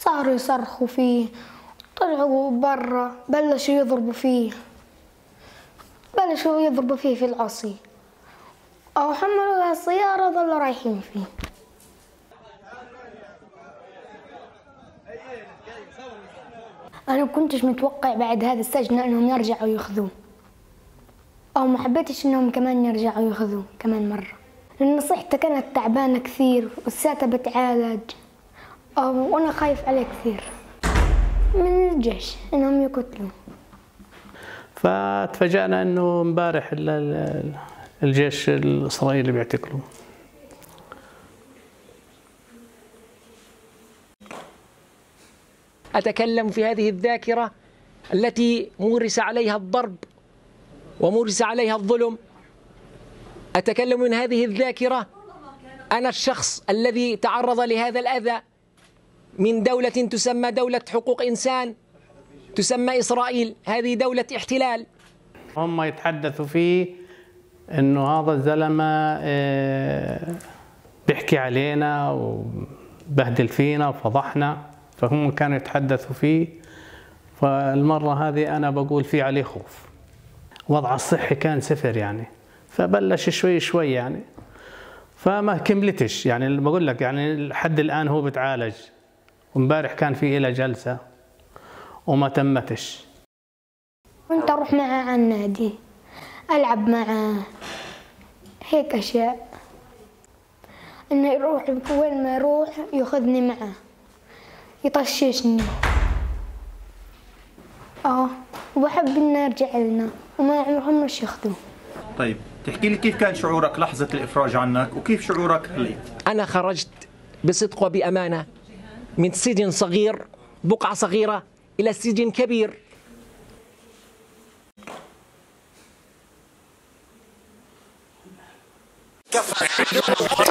صاروا يصرخوا فيه، طلعوا برا بلشوا يضربوا فيه، في العصي، أو حملوا السيارة ظلوا رايحين فيه. أنا كنتش متوقع بعد هذا السجن أنهم يرجعوا يأخذوه، أو ما حبيتش أنهم كمان يرجعوا يأخذوه كمان مرة، لأن صحته كانت تعبانة كثير ولساتها بتعالج، وأنا خايف عليه كثير من الجيش أنهم يقتلوه. فتفاجأنا أنه امبارح الجيش الإسرائيلي بيعتقلوه. أتكلم في هذه الذاكرة التي مورس عليها الضرب ومورس عليها الظلم. أتكلم من هذه الذاكرة أنا الشخص الذي تعرض لهذا الأذى من دولة تسمى دولة حقوق إنسان، تسمى إسرائيل. هذه دولة احتلال. هم يتحدثوا فيه إنه هذا الزلمة بيحكي علينا وبهدل فينا وفضحنا، فهم كانوا يتحدثوا فيه. فالمرة هذه أنا بقول في عليه خوف. وضعه الصحي كان صفر يعني، فبلش شوي شوي يعني، فما كملتش يعني. اللي بقول لك يعني لحد الآن هو بتعالج، وامبارح كان في إلى جلسة وما تمتش. كنت أروح معه على النادي ألعب معه، هيك أشياء، إنه يروح وين ما يروح ياخذني معه يطششني. وبحب إنه يرجع لنا وما عمرهم مش ياخذوه. طيب تحكي لي كيف كان شعورك لحظة الإفراج عنك وكيف شعورك هلأ؟ أنا خرجت بصدق وبأمانة من سجن صغير، بقعة صغيرة، إلى سجن كبير.